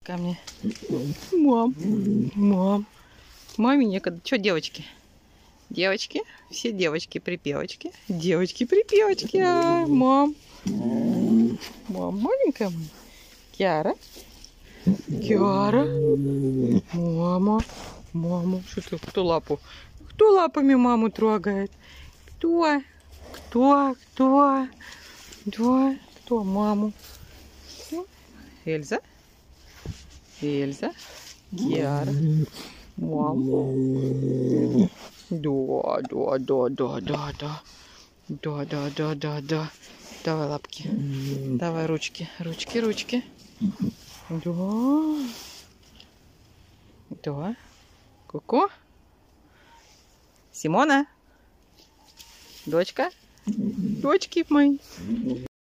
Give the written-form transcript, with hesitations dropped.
Ко мне. Мам, мам. Маме некогда. Что, девочки? Девочки? Все девочки-припевочки. Девочки-припевочки. Мам. Мам, маленькая моя. Киара. Киара. Мама. Мама. Что-то кто лапу? Кто лапами маму трогает? Кто? Кто? Кто? Кто? Кто маму? Эльза? Эльза? Киара? Мама? Да. Да. Давай лапки. Давай ручки. Ручки. Да. Ку-ку. Симона? Дочка? Дочки мои.